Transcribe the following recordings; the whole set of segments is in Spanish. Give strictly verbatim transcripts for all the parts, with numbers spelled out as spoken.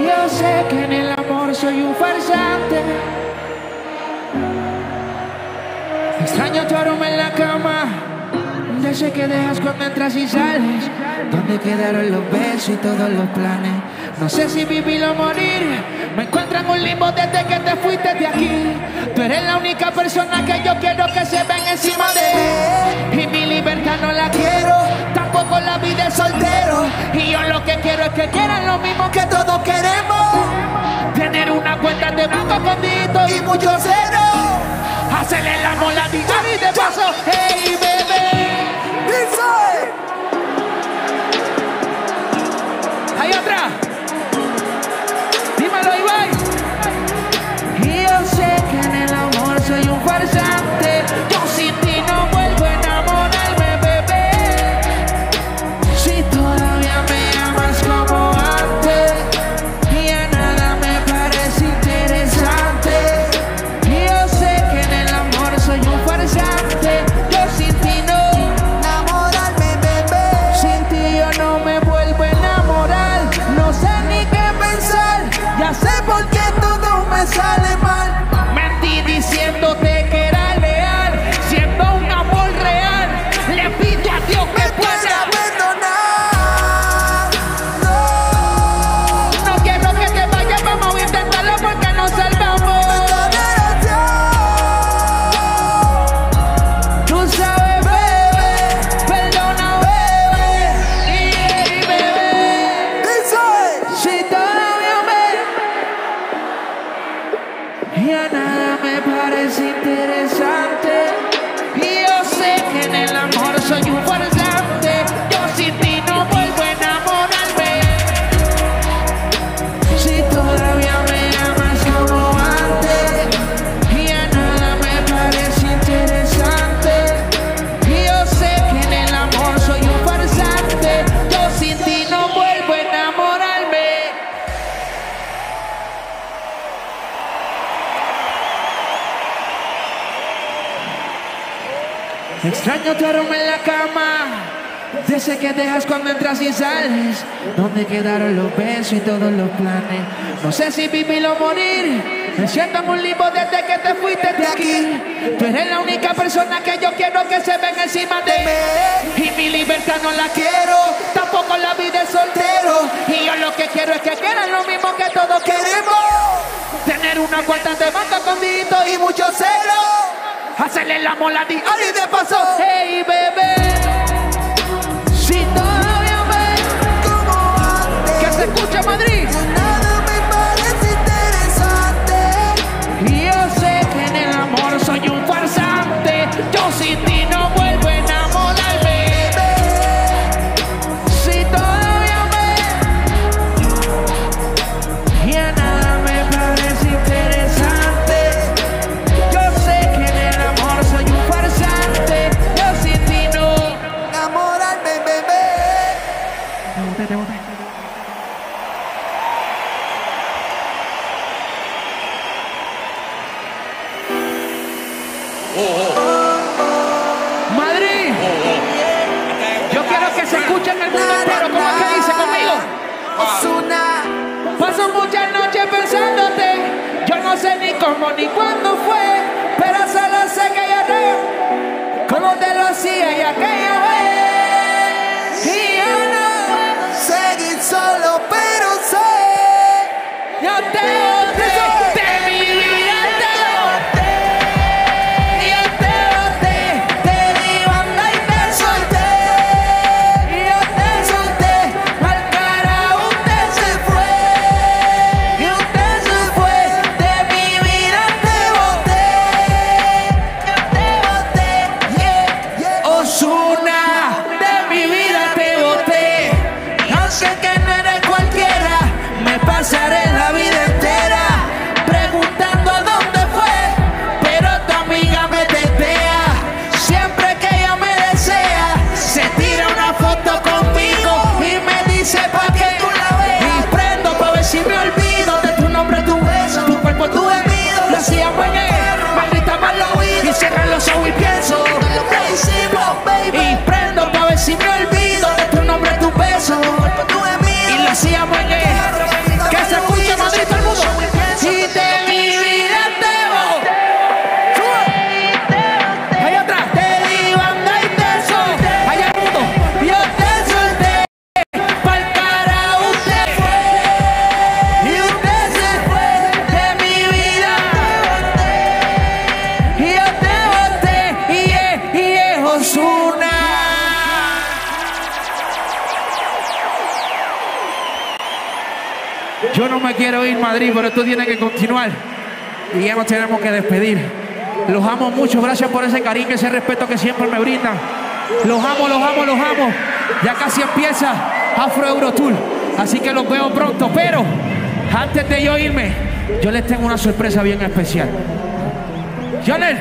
yo sé que en el amor soy un farsante. Extraño tu aroma en la cama, de ese que dejas cuando entras y sales. ¿Dónde quedaron los besos y todos los planes? No sé si vivir o morir. Me encuentro en un limbo desde que te fuiste de aquí. Tú eres la única persona que yo quiero que se ven encima de él. Y mi libertad no la quiero, tampoco la vida de soltero. Y yo lo que quiero es que quieran lo mismo que todos queremos. Tener una cuenta de banco escondido y mucho cero. Hacerle la moladita y de paso, hey bebé. Hay otra. Dímelo, Ibai. Y yo sé que en el amor soy un farsante. Yo sin ti no vuelvo a enamorarme, bebé. Si todavía me amas como antes, ya nada me parece interesante. Y yo sé que en el amor soy un farsante. Yo sin ti no enamorarme, bebé. Sin ti yo no me vuelvo a enamorar. No sé ni qué pensar. Ya sé por qué todo me sale mal. Mentí diciéndote que era leal, siendo un amor real. Le pido a Dios que pueda perdonar. No, no quiero que te vayas, vamos a intentarlo porque nos salvamos. Tú sabes, bebé, perdona, bebé, y bebé. Si todavía me, ya nada me parece interesante. Y yo sé que en el amor soy un farsante. Yo sin ti no vuelvo a enamorarme. Si todavía me amas como antes, ya nada me parece interesante. Y yo sé que en el amor soy un farsante. Yo sin ti no vuelvo a enamorarme. Extraño tu aroma en la cama, de ese que dejas cuando entras y sales. ¿Dónde quedaron los besos y todos los planes? No sé si vivir o morir. Me siento en un limbo desde que te fuiste de aquí. Tú eres la única persona que yo quiero que se ven encima de mí. Y mi libertad no la quiero, tampoco la vida de soltero. Y yo lo que quiero es que quieran lo mismo que todos queremos. Tener una cuenta de banco escondido y mucho cero. Hacerle la moladita y de paso, hey bebé. Si todavía ves como antes, que se escucha Madrid. Nada me parece interesante. Y yo sé que en el amor soy un farsante. Yo sin ti no vuelvo a enamorarme. Si todavía ves, ya nada me parece interesante. Te boté. Madrid, yo quiero que se escuche en el mundo entero. ¿Cómo es que dice conmigo? Ozuna. Paso muchas noches pensándote. Yo no sé ni cómo ni cuándo fue, pero solo sé que ya no, como te lo hacía y aquella vez. Y yo no seguir solo, pero sé, yo te boté, de mi vida te boté, yo te boté, te di banda y te solté, yo te solté, al carajo usted se fue, y usted se fue, de mi vida te boté, yo te boté, yeah, yeah. Ozuna. Yo no me quiero ir, Madrid, pero esto tiene que continuar. Y ya nos tenemos que despedir. Los amo mucho, gracias por ese cariño, ese respeto que siempre me brindan. Los amo, los amo, los amo. Ya casi empieza Afro Euro Tour, así que los veo pronto. Pero antes de yo irme, yo les tengo una sorpresa bien especial. Jonel.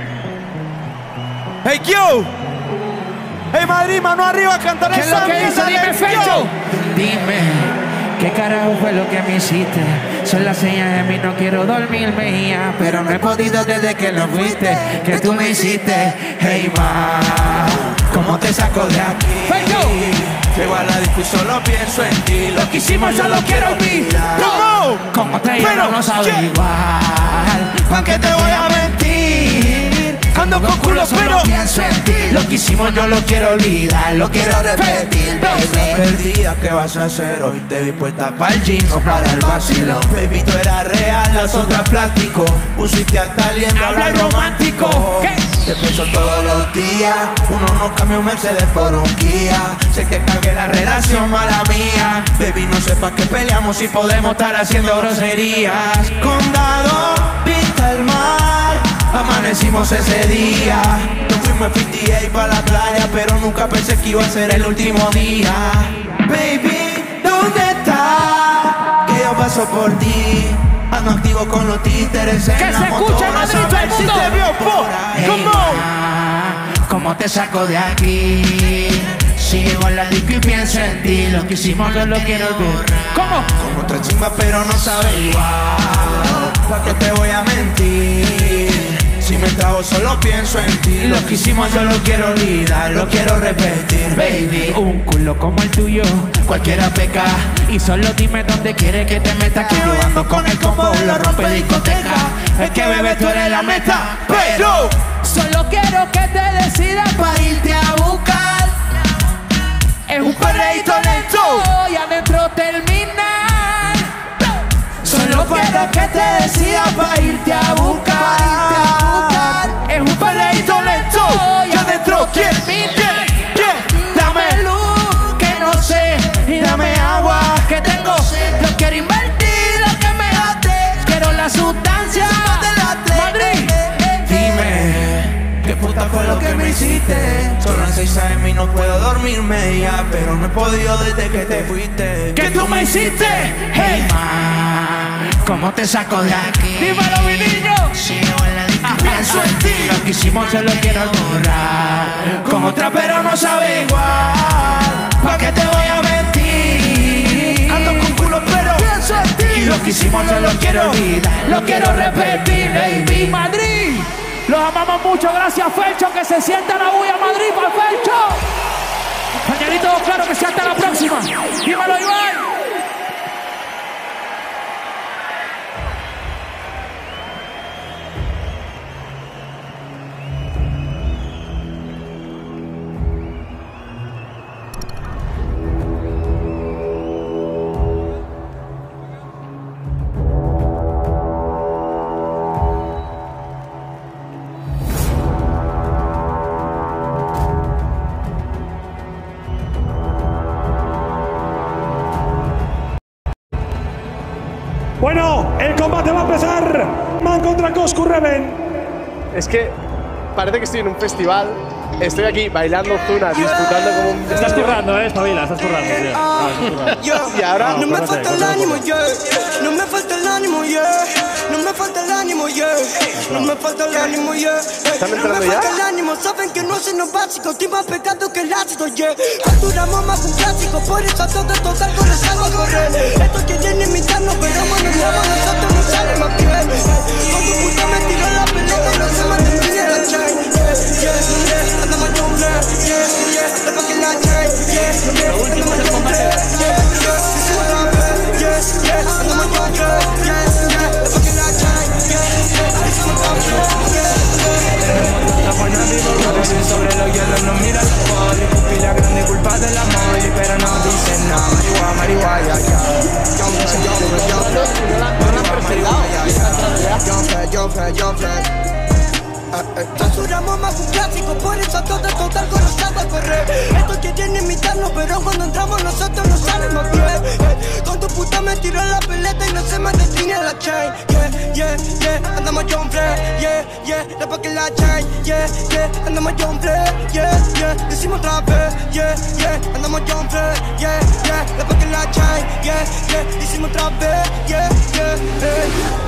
Hey, Q. Hey, Madrid, mano arriba, cantar esa mierda. ¿Qué es lo que dice? Dime, Fecho. Dime, ¿qué carajo fue lo que me hiciste? Son las señas de mí, no quiero dormirme ya, pero no he podido desde que lo fuiste. Que tú me hiciste, hey, ma, ¿cómo te saco de aquí? Fecho. Llego a la discusión, solo pienso en ti. Lo que hicimos yo lo quiero olvidar. ¿Cómo? Como te llamo no sabe igual. ¿Para qué te voy a mentir? Ando con culo solo pienso en ti. Lo que hicimos yo lo quiero olvidar. Lo quiero repetir, baby. Perdida, ¿qué vas a hacer hoy? Te vi puesta para el jean o para el vacilón. Baby, tú eras real, las otras plástico. Pusiste hasta aliento, habla romántico. ¿Qué? Te pienso todos los días. Uno no cambia un Mercedes por un Kia. Sé que cagué la relación, mala mía. Baby, no sé pa' qué peleamos si podemos estar haciendo groserías. Condado, vista el mar. Amanecimos ese día. Nos fuimos cincuenta y ocho pa' la playa, pero nunca pensé que iba a ser el último día. Baby, ¿dónde estás? Que yo paso por ti. Ando activo con los títeres en que la se escucha motora, Madrid, todo el si mundo. te vio, po, ¿cómo? ¿Cómo te saco de aquí? Si llego a la disco y pienso en ti. Lo que hicimos yo lo quiero ver. ¿Cómo? Como otra chimba pero no sabe igual. ¿Pa' qué te voy a mentir? Si me trago solo pienso en ti. Lo que hicimos yo lo quiero olvidar, lo quiero repetir, baby. Un culo como el tuyo, cualquiera peca. Y solo dime dónde quieres que te metas. Que yo ando con el combo, lo rompe discoteca. Es que bebé tú eres la meta, pero solo quiero que te decidas para irte a buscar. Es un perreíto lento y adentro terminar. Solo quiero que te decidas para irte a buscar. Es un perreíto lento y adentro terminar. Dame luz que no sé y dame agua que tengo. Yo quiero invertir lo que me gaste. Quiero la sustancia de Madrid. Dime, ¿qué puta fue lo que me hiciste? Son las seis a eme y no puedo dormirme ya, pero no he podido desde que te fuiste. ¿Qué tú me hiciste? Hey, ma, ¿cómo te saco de aquí? Dímelo, mi niño. Si yo en la disco pienso en ti. Lo que hicimos yo lo quiero borrar. Con otra pero no sabe igual. ¿Pa' qué te voy a mentir? Ando con culo pero pienso en ti. Y lo que hicimos yo lo quiero olvidar. Lo quiero repetir, baby. Madrid. Los amamos mucho, gracias Felcho, que se sienta la bulla Madrid para Felcho. Pañalito, claro que sea hasta la próxima. Dímelo, Iván. Bueno, el combate va a empezar. Man contra Coscu Reven. Es que parece que estoy en un festival. Estoy aquí bailando zuna, disfrutando como un... Estás currando, eh, espabila, estás currando, tío. Ah, estás currando. Y ahora... No me falta el ánimo, yeah. No me falta el ánimo, yeah. No me falta el ánimo, yeah. No me falta el ánimo, yeah. ¿Están No entrando me ya? falta el ánimo, saben que no hacen los básicos. Estoy más pecado que el ácido, yeah. Facturamos más que un clásico, por eso todo esto salgo, les salgo a correr. Estos quieren imitarnos, pero cuando entramos nosotros no sale más bien. Con tu puta me tiró la pelota y no se mantiene la chain. Yeah, yeah, yeah. Andamos en un rap, yeah, yeah. La fucking la chain, yeah, yeah. Andamos en un rap, yeah, yeah. This is what I'm at, yeah, yeah. Andamos en un rap, yeah, yeah. La fucking la chain, yeah, yeah. This is what I'm at, yeah, yeah. La buena vivo, sobre los hielos no mira el poli. Pila grande culpa de la moli, pero no dicen nada. Marihuana, marihuana, ya. Yo me yo me yo me yo me yo me Facturamos más que un clásico, por eso todo es total conocido a correr. Estos quieren imitarnos, pero cuando entramos nosotros nos sale más bien. Con tu puta me tiró la pelota. chain, yeah, yeah, yeah. Andamos John Frey, yeah, yeah. La pa' que la chain, yeah, yeah. Andamos John Frey, yeah, yeah. Decimos otra vez, yeah, yeah. Andamos John Frey, yeah, yeah. La pa' que la chain, yeah, yeah. Decimos otra vez, yeah, yeah, yeah.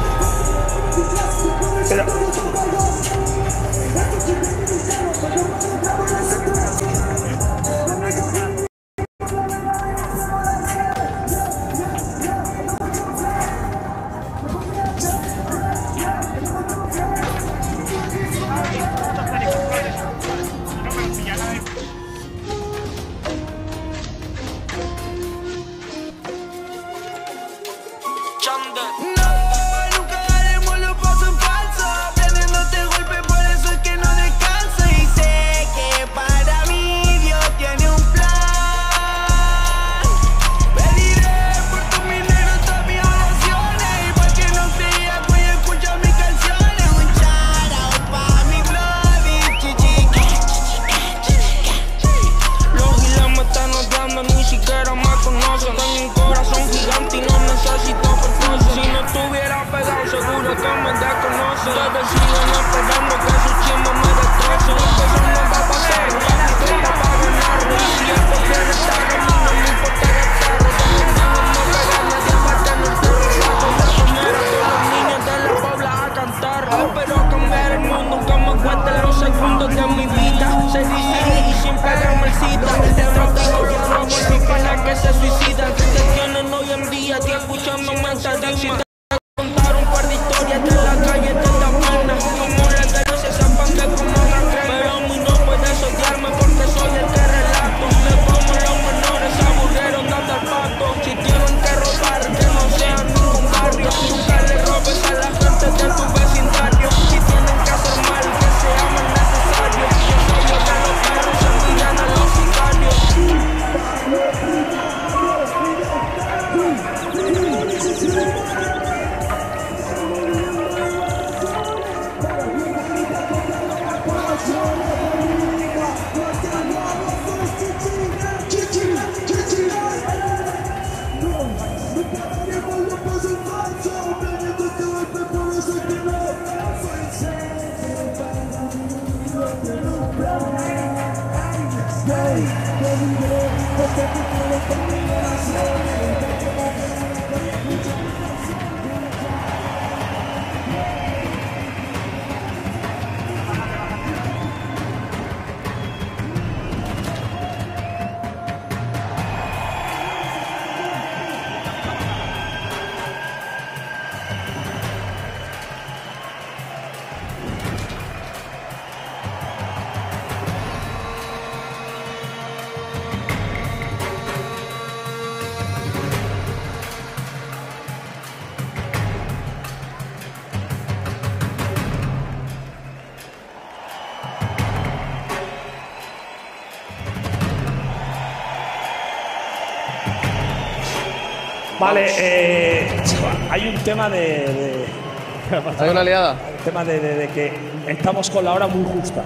Vale, eh, hay un tema de, de ¿Hay una liada? El tema de, de, de que estamos con la hora muy justa.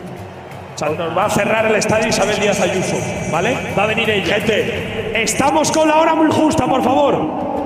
O sea, nos va a cerrar el estadio Isabel Díaz Ayuso, ¿vale? Va a venir ella. Gente, estamos con la hora muy justa, por favor.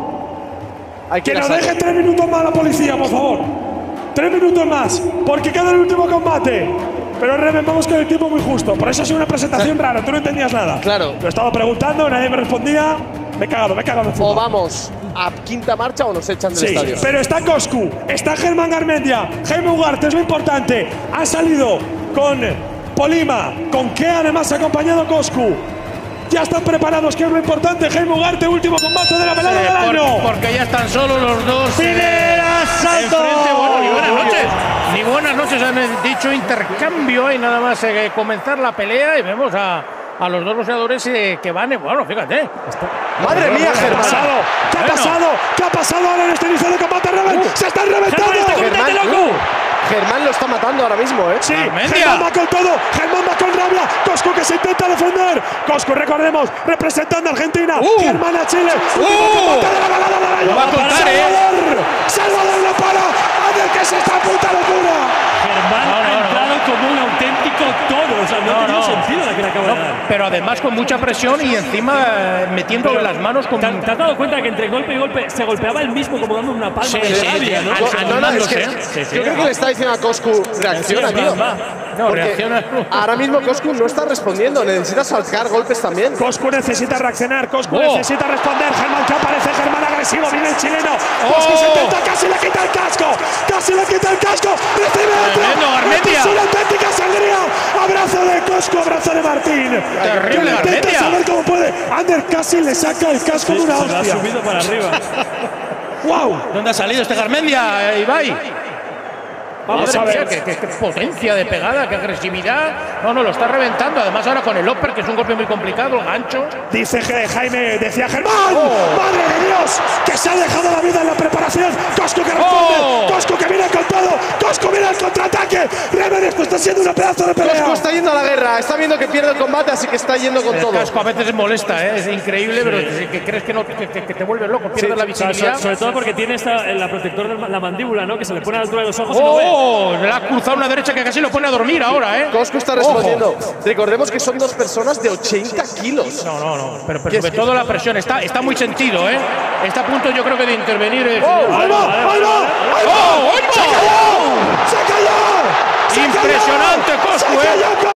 Hay que que nos sacar. deje tres minutos más la policía, por favor. Tres minutos más, porque queda el último combate. Pero Reven, vamos con el tiempo muy justo. Por eso ha sido una presentación Sí. rara, tú no entendías nada. Claro. Lo he estado preguntando, nadie me respondía. Me he cagado, me he cagado encima. O vamos a quinta marcha o nos echan del Sí, estadio. pero está Coscu, está Germán Garmendia, Jaime Ugarte, es lo importante. Ha salido con Polima, con que además ha acompañado Coscu. Ya están preparados, que es lo importante. Jaime Ugarte, último combate de la velada Sí, del por- año. porque ya están solos los dos. ¡Pineda Santos! Enfrente, bueno, ni buenas noches. Ni buenas noches, han dicho intercambio y nada más eh, comenzar la pelea y vemos a, a los dos boxeadores eh, que van, eh, bueno, fíjate. ¡Madre mía, ¿Qué ha Germán! pasado? ¿Qué ha Bueno. pasado? ¿Qué ha pasado ahora en este inicio de combate, Reven? ¡Se están reventando! Germán, loco! Germán lo está matando ahora mismo, ¿eh? Sí, Garmendia. Germán va con todo, Germán va con rabia, Coscu que se intenta defender, Coscu, recordemos, representando a Argentina, Uh. Germán a Chile, Uh. último combate de la velada del año. Lo va a contar, Salvador, Salvador no para, hace que es esta puta locura. Germán No, no, ha no. entrado como un auténtico toro O sea, no, No, ha tenido no. sentido la que le acaba No, de dar. pero además con mucha presión y encima eh, metiendo las manos con. ¿Te, te has dado cuenta que entre golpe y golpe se golpeaba él mismo como dando una palma Sí, de sí, rabia, sí, ¿no? sí. O sea, No, no, es que animándose, sí, sí, yo creo que le está diciendo a Coscu, reacciona, Sí, tío. va, va. No, Porque reacciona. ahora mismo Coscu no está respondiendo, necesita saltar golpes también. Coscu necesita reaccionar, Coscu Oh. necesita responder. Germán que aparece, Germán agresivo, viene el chileno. Oh. Coscu se intenta, casi le quita el casco, casi le quita el casco. Recibe otro. Tremendo, Garmendia. Esto es una auténtica sangría. Abrazo de Coscu, abrazo de Martín. Terrible, Que lo intenta Garmendia. saber cómo puede. Ander casi le saca el casco de una Se lo ha hostia. subido para arriba. ¡Wow! ¿Dónde ha salido este Garmendia, eh, Ibai? Vamos Madre a ver. mía, qué, qué- qué potencia de pegada, qué agresividad. No, no, lo está reventando. Además ahora con el upper, que es un golpe muy complicado, el gancho. Dice que Jaime, decía Germán, Oh. madre de Dios, que se ha dejado la vida en la preparación. Coscu que responde, Oh. Coscu que viene con todo, Coscu viene al contraataque. Reven, esto está siendo una pedazo de pelea. Coscu está yendo a la guerra, está viendo que pierde el combate, así que está yendo con El todo. casco a veces molesta, ¿eh? Es increíble, pero que, que crees que, no, que, que- que te vuelves loco, pierdes la O sea, visibilidad. sobre, sobre todo porque tiene esta, la protector de la mandíbula, ¿no? Que se le pone a la altura de los ojos y no ve. ¡Oh! Le ha cruzado una derecha que casi lo pone a dormir ahora, ¿eh? Coscu está respondiendo. Recordemos que son dos personas de ochenta kilos. No, no, no. Pero, pero ¿Qué sobre es? todo la presión. Está, está muy sentido, ¿eh? Está a punto, yo creo que de intervenir. eh, ¡Ahí va! ¡Ahí va! ¡Ahí va! ¡Oh! ¡Ahí va! ¡Se cayó! ¡Se cayó! ¡Se Impresionante, cayó! Coscu, ¡Se ¿eh? cayó!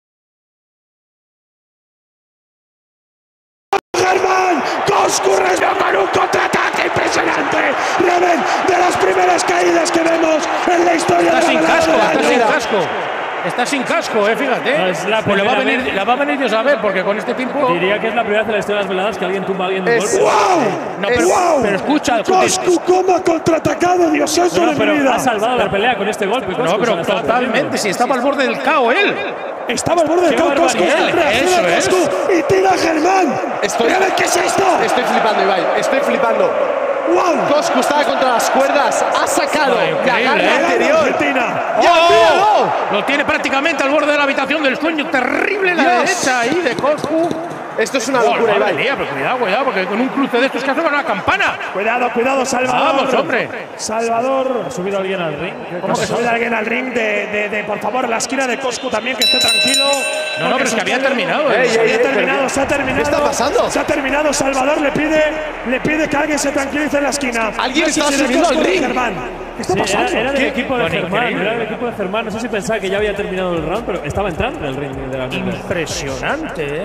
Germán, Coscu respondió con un contraataque impresionante. Reven, de las primeras caídas que vemos en la historia Está de la sin velada casco, del está año. sin casco. Está sin casco, eh, fíjate. No, es la Pues le va, a primera venir, vez. la va a venir Dios a ver, porque con este tiempo. Diría que es la primera vez en la historia de las veladas que alguien tumba a alguien de un Es- golpe. ¡Wow! No, pero, ¡Wow! pero escucha, Coscu, cómo ha contraatacado, Dios santo No, de mi pero vida. ha salvado la pelea con este golpe. No, Coscu, pero se la estaba totalmente, perdiendo. si estaba al borde del caos él. Estaba al borde del ¡Qué caos, Coscu. barbaridad! Reacciona Eso Coscu y tira a Germán. Estoy- Reven, ¿qué es esto? Estoy flipando, Ibai, estoy flipando. ¡Wow! Coscu estaba contra las cuerdas, ha sacado Ay, la increíble, garra ¿eh? anterior. Argentina. ¡Ya, ¡Oh! míralo! Lo tiene prácticamente al borde de la habitación del sueño. Terrible la Dios. derecha ahí de Coscu. Esto es una Oh, locura, madre Ibai. mía, pero cuidado, cuidado, porque con un cruce de estos que hacen una campana. Cuidado, cuidado, Salvador. Vamos, hombre. Salvador. ¿Ha subido alguien al ring? ¿Cómo que sube alguien al ring de, de, de, por favor, la esquina de Coscu también, que esté tranquilo? No, no, pero es que había terminado. Ey, ¿eh? ey, Se había ey, terminado, pero- se ha terminado. ¿Qué está pasando? Se ha terminado. Salvador le pide, le pide que alguien se tranquilice en la esquina. Alguien No sé está si de subiendo Coscu al o de ring. Germán. ¿Qué está Sí, pasando? era, era del ¿Qué? equipo de Bueno, Germán, increíble. era del equipo de Germán. No sé si pensaba que ya había terminado el round, pero estaba entrando en el ring de la Miller. Impresionante, ¿eh?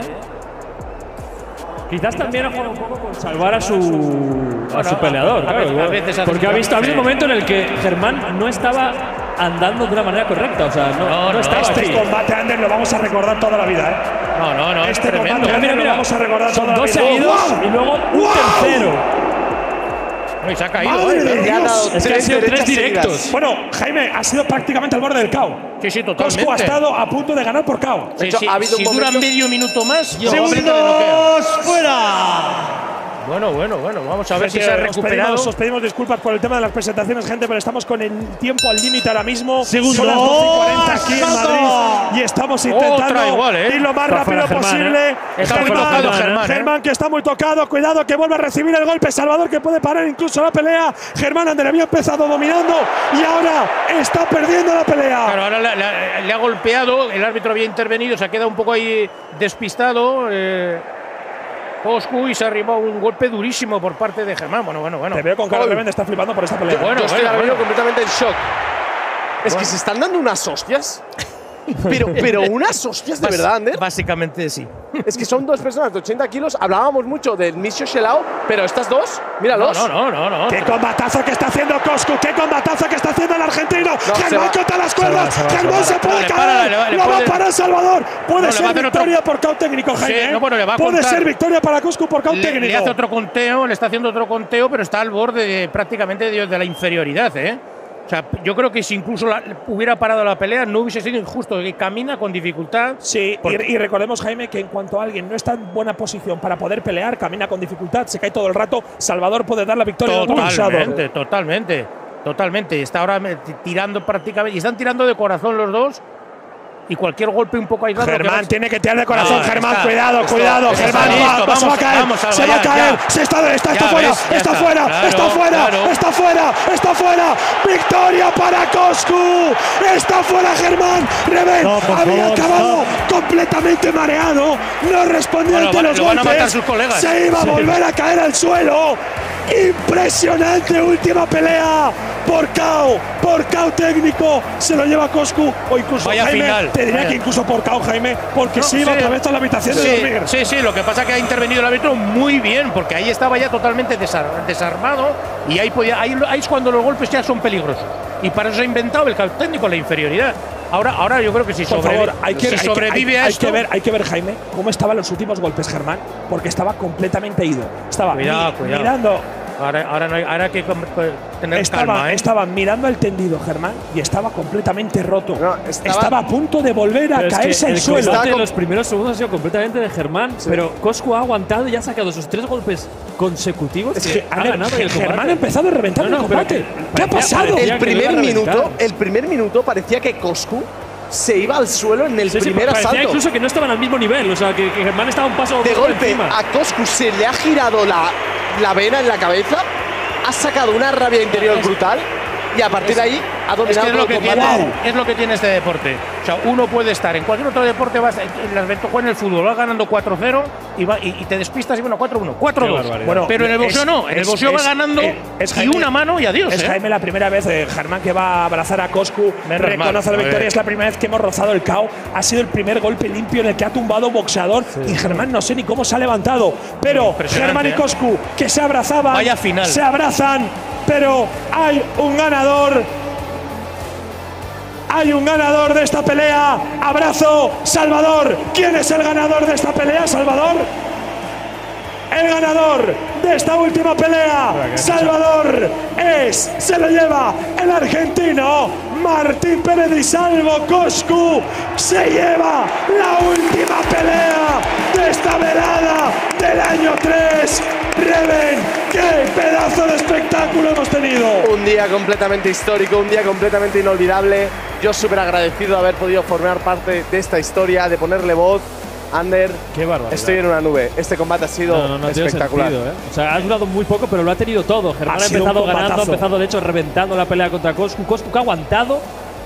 Quizás también ha jugado un poco con salvar a su, a Bueno, su peleador, a claro, veces- igual. a veces hace- porque ha visto, ha habido sí. un momento en el que Germán no estaba andando de una manera correcta, o sea, no, No, no, no, estaba Este aquí. combate, Ander, lo vamos a recordar toda la vida, ¿eh? No, no, no, es Este tremendo. combate, Mira, mira, Ander, lo mira. vamos a recordar Son toda la dos vida. seguidos ¡Wow! y luego un ¡Wow! tercero. No, y se ha caído, ¡Madre ¿eh? de Le ha Dios! dado Es que han tres sido tres derechas directos. seguidas. Bueno, Jaime, ha sido prácticamente al borde del K O. Sí, sí, Coscu ha totalmente. estado a punto de ganar por K O. Sí, hecho, sí, ha habido si un dura momento- medio minuto más, probablemente le noquea. ¡Segundos fuera! Bueno, bueno, bueno, vamos a ver si Gente, se ha os recuperado. pedimos, os pedimos disculpas por el tema de las presentaciones, gente, pero estamos con el tiempo al límite ahora mismo. Segundos. Son las doce y cuarenta aquí en Madrid y estamos intentando Otra igual, ¿eh? ir lo más Está rápido fuera Germán, posible. ¿eh? Está muy Germán, tocado Germán, ¿eh? Germán, que está muy tocado. Cuidado, que vuelve a recibir el golpe. Salvador, que puede parar incluso la pelea. Germán, Ander había empezado dominando y ahora está perdiendo la pelea. Claro, ahora le, le- le ha golpeado, el árbitro había intervenido, se ha quedado un poco ahí despistado. Eh, Coscu y se ha arribado un golpe durísimo por parte de Germán. Bueno, bueno, bueno. Te veo con cara de Reven, está flipando por esta pelea. Bueno, Yo estoy bueno, ahora mismo bueno. completamente en shock. Es que se están dando unas hostias. Pero, pero unas hostias de verdad, Ander. Básicamente sí. Es que son dos personas de ochenta kilos. Hablábamos mucho del Misho Shelao, pero estas dos, No, míralos. no, no, no, no. ¡Qué combatazo que está haciendo Coscu! ¡Qué combatazo que está haciendo el argentino! se Germán va. contra las cuerdas. Se va, se va, Germán se se va. puede No, le caer. para, le va- le Lo va a puede- parar Salvador. Puede No, le ser va a hacer victoria otro- por caut técnico, Jaime. Sí, ¿eh? no, bueno, le va a puede contar. ser victoria para Coscu por caut Le, técnico. le hace otro conteo, le está haciendo otro conteo, pero está al borde de, prácticamente de, de la inferioridad, ¿eh? O sea, yo creo que si incluso la- hubiera parado la pelea, no hubiese sido injusto. Que camina con dificultad. Sí, Porque- y, y recordemos, Jaime, que en cuanto alguien no está en buena posición para poder pelear, camina con dificultad, se cae todo el rato, Salvador puede dar la victoria de otro luchador. Totalmente, totalmente, totalmente. Está ahora me- tirando prácticamente. Y están tirando de corazón los dos. y cualquier golpe un poco aislado. Germán que tiene que tirar de corazón. No, Germán, está, cuidado, está, cuidado. está, Germán, está va, listo, va, se va a vamos, caer. vamos, Alba, se va a ya, caer. ya. Se está, está, está Ya fuera. ves, ya está, está. fuera. Claro, está fuera. claro. Está fuera. Está fuera. Victoria para Coscu. Está fuera Germán. Reven No, por había favor, acabado completamente mareado. No respondía Bueno, ante va- los lo van a golpes. matar sus colegas. Se iba a Sí. volver a caer al suelo. Impresionante última pelea por K O, por K O técnico, se lo lleva Coscu o incluso Vaya Jaime, final. te diría Vaya. que incluso por K O Jaime, porque No, se iba sí. otra vez a la habitación de Sí, dormir. sí, sí, lo que pasa es que ha intervenido el árbitro muy bien, porque ahí estaba ya totalmente desar- desarmado y ahí, podía, ahí, ahí es cuando los golpes ya son peligrosos. Y para eso se ha inventado el K O técnico, la inferioridad. Ahora, ahora yo creo que si, Por sobrevi- favor, hay que, si hay que- sobrevive hay- a hay esto… que ver, hay que ver Jaime cómo estaban los últimos golpes Germán, porque estaba completamente ido. Estaba Cuidado, mi- cuidado. mirando, Ahora, ahora, no hay, ahora hay que com- co- tener estaba, calma, ¿eh? estaba mirando el tendido Germán y estaba completamente roto. No, estaba- estaba a punto de volver a Pero es que caerse al el suelo. combate Estaba de los primeros segundos ha sido completamente de Germán, pero Coscu ha aguantado y ha sacado sus tres golpes consecutivos. Es que que ha a ver, ganado el Germán combate. ha empezado a reventar No, no, el pero combate. que ¿Qué ha parecía- pasado? parecía El que lo iba a primer reventar. minuto, el primer minuto parecía que Coscu se iba al suelo en el Sí, sí, primer parecía asalto. incluso que no estaban al mismo nivel, o sea, que, que Germán estaba un paso De por golpe encima. a Coscu se le ha girado la, la vena en la cabeza, ha sacado una rabia interior brutal y a partir de ahí ha Es dominado que es todo lo que, el tiene, combate. es lo que tiene este deporte. O sea, uno puede estar en cualquier otro deporte, vas, en las vento- juega en el fútbol, vas ganando cuatro cero y, va- y, y te despistas y bueno, cuatro uno, cuatro dos. Qué barbaridad. Bueno, pero en el boxeo es- no, en el es- boxeo va es- ganando eh, es y Jaime- una mano y adiós. Es ¿eh? Jaime la primera vez, eh, Germán, que va a abrazar a Coscu, Menos reconoce mal, la victoria. joder. Es la primera vez que hemos rozado el K O. Ha sido el primer golpe limpio en el que ha tumbado un boxeador. Y Germán no sé ni cómo se ha levantado. Pero Impresionante, Germán y ¿eh? Coscu, que se abrazaban, Vaya final. se abrazan, pero hay un ganador. Hay un ganador de esta pelea. Abrazo, Salvador. ¿Quién es el ganador de esta pelea, Salvador? El ganador de esta última pelea, Salvador, es, se lo lleva el argentino Martín Pérez y Salvo Coscu. Se lleva la última pelea de esta velada del año tres. Reven, qué pedazo de espectáculo hemos tenido. Un día completamente histórico, un día completamente inolvidable. Yo súper agradecido de haber podido formar parte de esta historia, de ponerle voz. Ander, Qué barbaridad. estoy en una nube. Este combate ha sido No, no, no tiene espectacular. sentido, ¿eh? O sea, ha durado muy poco, pero lo ha tenido todo. Germán Ha ha, sido un empezado ganando, ha combatazo. empezado de hecho reventando la pelea contra Coscu. Coscu que ha aguantado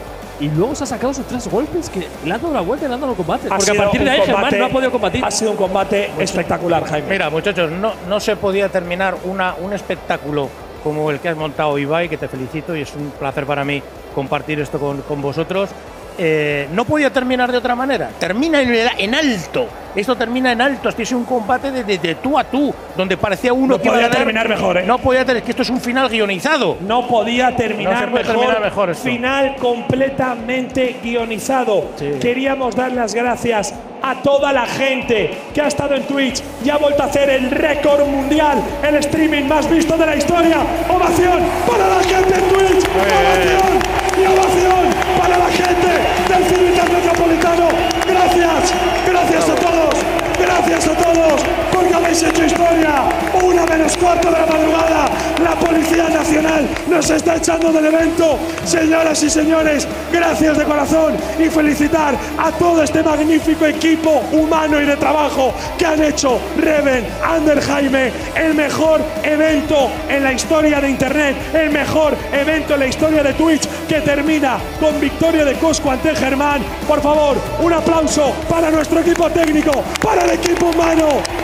y luego se ha sacado sus tres golpes que le han dado la vuelta y le han dado el combate. Ha Porque a sido partir de un ahí Germán combate- no ha podido combatir. Ha sido un combate espectacular, Jaime. Mira, muchachos, no, no se podía terminar una, un espectáculo como el que has montado, Ibai, que te felicito y es un placer para mí compartir esto con, con vosotros. Eh, no podía terminar de otra manera. Termina en, el- en alto. Esto termina en alto. Esto es un combate de, de- de tú a tú, donde parecía uno No que iba a podía ganar. terminar mejor, ¿eh? No podía tener. Que esto es un final guionizado. No podía terminar, No se puede mejor, terminar mejor esto. Final completamente guionizado. Sí. Queríamos dar las gracias a toda la gente que ha estado en Twitch y ha vuelto a hacer el récord mundial, el streaming más visto de la historia. Ovación para la gente en Twitch. Ovación y ovación para la gente del Civitas Metropolitano. Gracias, gracias a todos. Gracias a todos porque habéis hecho historia. Una menos cuarto de la madrugada. La Policía Nacional nos está echando del evento. Señoras y señores, gracias de corazón y felicitar a todo este magnífico equipo humano y de trabajo que han hecho Reven, Ander, Jaime, el mejor evento en la historia de Internet, el mejor evento en la historia de Twitch, que termina con victoria de Coscu ante Germán. Por favor, un aplauso para nuestro equipo técnico, para el equipo humano,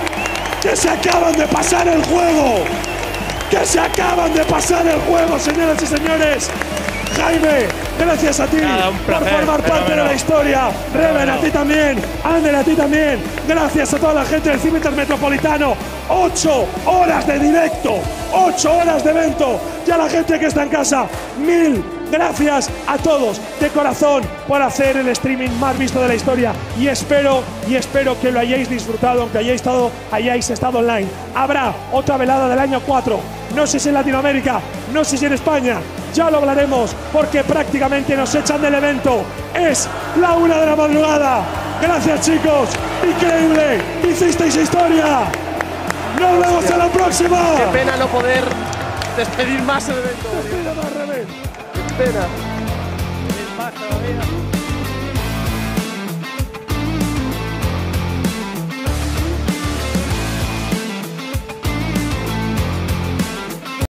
que se acaban de pasar el juego, que se acaban de pasar el juego, señoras y señores. Jaime, gracias a ti Nada, un por placer, formar parte de fenómeno. la historia. Reven, a ti también. Ander, a ti también. Gracias a toda la gente del Civitas Metropolitano. Ocho horas de directo, ocho horas de evento. Y a la gente que está en casa, mil gracias a todos de corazón por hacer el streaming más visto de la historia. Y espero, y espero que lo hayáis disfrutado, aunque hayáis estado, hayáis estado online. Habrá otra velada del año cuatro. No sé si en Latinoamérica, no sé si en España. Ya lo hablaremos porque prácticamente nos echan del evento. Es la una de la madrugada. Gracias, chicos. Increíble. Hicisteis historia. Nos vemos en la próxima. Qué pena no poder despedir más el evento. Despide más, Reven. Qué pena. Es más todavía.